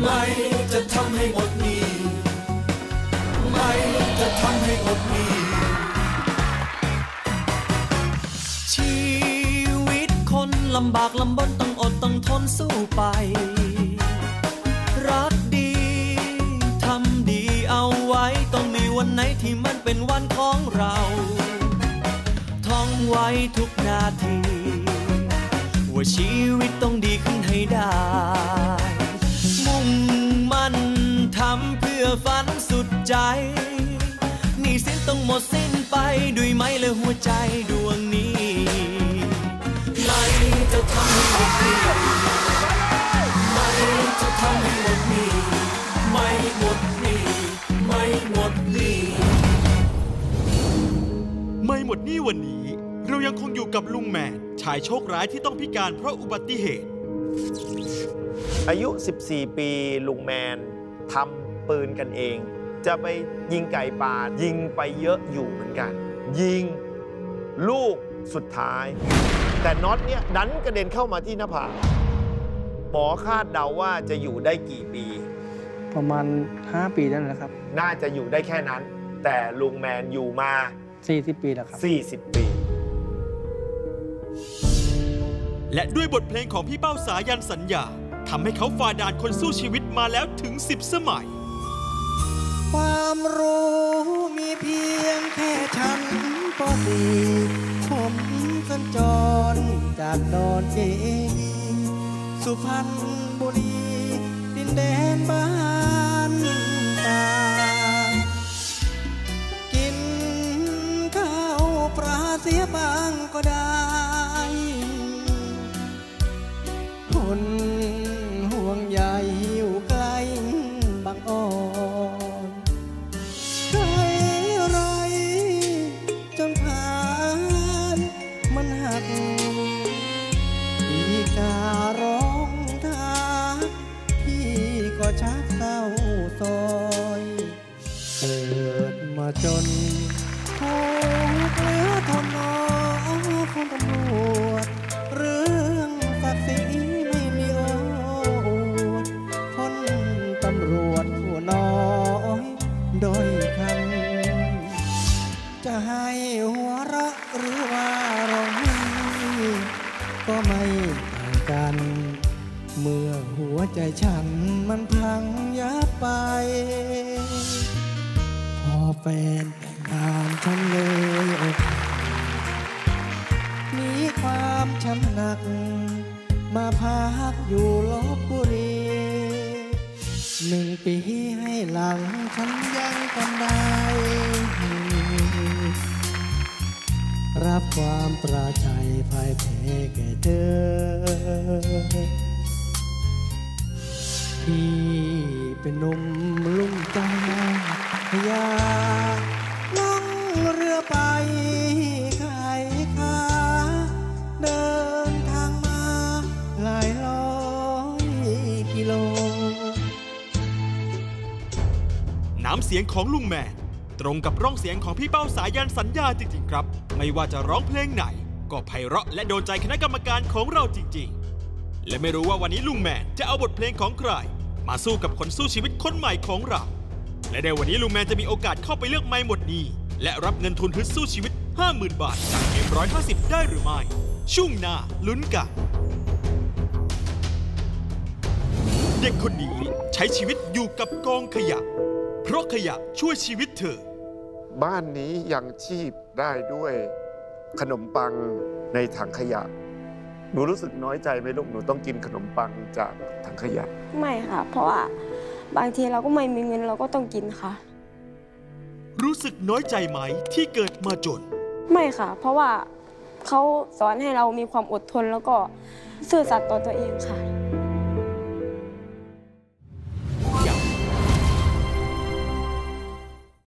ไม่จะทำให้อดหนี้ไม่จะทำให้อดหนี้ชีวิตคนลำบากลำบนต้องอดต้องทนสู้ไปรักดีทำดีเอาไว้ต้องมีวันไหนที่มันเป็นวันของเราท่องไว้ทุกนาทีว่าชีวิตต้องดีขึ้นให้ได้มุ่งมั่นทำเพื่อฝันสุดใจหนี้สินต้องหมดสิ้นไปด้วยไม้และหัวใจดวงนี้ไม่จะทำให้หมดหนี้ไม่จะทำให้หมดหนี้ไม่หมดหนี้ไม่หมดหนี้ไม่หมดหนี้วันนี้เรายังคงอยู่กับลุงแมนชายโชคร้ายที่ต้องพิการเพราะอุบัติเหตุอายุ14 ปีลุงแมนทำปืนกันเองจะไปยิงไก่ป่ายิงไปเยอะอยู่เหมือนกันยิงลูกสุดท้ายแต่น็อตเนี่ยดันกระเด็นเข้ามาที่หน้าผากหมอคาดเดาว่าจะอยู่ได้กี่ปีประมาณ5 ปีนั่นแหละครับน่าจะอยู่ได้แค่นั้นแต่ลุงแมนอยู่มา 40 ปีแล้วครับ 40 ปีและด้วยบทเพลงของพี่เป้าสายันสัญญาทำให้เขาฝ่าด่านคนสู้ชีวิตมาแล้วถึง10 สมัยความรู้มีเพียงแค่ชั้นป.4 ผมสัญจรจากดอนเจดีสุพรรณบุรีดินแดนบ้านตากินข้าวปลาเสียบ้างก็ได้คนห่วงใยหิวไกลบางอ่อนใครไรจนผ่านมันหักอีการ้องทักพี่ก็ชักเศร้าซอยเกิดมาจนถูกเหลือทนน้องคุณตำรวจเรื่องศักดิ์ศรีไม่มีโอดพ้นตำรวจผู้น้อยโดยคำจะให้หัวเราะหรือว่าร้องไห้ก็ไม่ต่างกันเมื่อหัวใจฉันมันพังยับไปพอแฟนแต่งงานฉันเลยอกมีความช้ำหนักมาพักอยู่ลพบุรี1 ปีให้หลังฉันยังจำได้รับความตราใจพ่ายแพ้แก่เธอพี่เป็นหนุ่มลุ่มใจอยากล่องเรือไปขายขาเดินทางมาหลายร้อยกิโลน้ำเสียงของลุงแมนตรงกับร่องเสียงของพี่เป้าสายันสัญญาจริงๆครับไม่ว่าจะร้องเพลงไหนก็ไพเราะและโดนใจคณะกรรมการของเราจริงๆและไม่รู้ว่าวันนี้ลุงแมนจะเอาบทเพลงของใครมาสู้กับคนสู้ชีวิตคนใหม่ของเราและในวันนี้ลุงแมนจะมีโอกาสเข้าไปเลือกไม่หมดหนี้และรับเงินทุนฮึดสู้ชีวิต 50,000 บาทจากเกม150ได้หรือไม่ช่วงหน้าลุ้นกันเด็กคนนี้ใช้ชีวิตอยู่กับกองขยะเพราะขยะช่วยชีวิตเธอบ้านนี้ยังชีพได้ด้วยขนมปังในถังขยะหนูรู้สึกน้อยใจไหมลูกหนูต้องกินขนมปังจากถังขยะไม่ค่ะเพราะว่าบางทีเราก็ไม่มีเงินเราก็ต้องกินค่ะรู้สึกน้อยใจไหมที่เกิดมาจนไม่ค่ะเพราะว่าเขาสอนให้เรามีความอดทนแล้วก็ซื่อสัตย์ต่อตัวเองค่ะ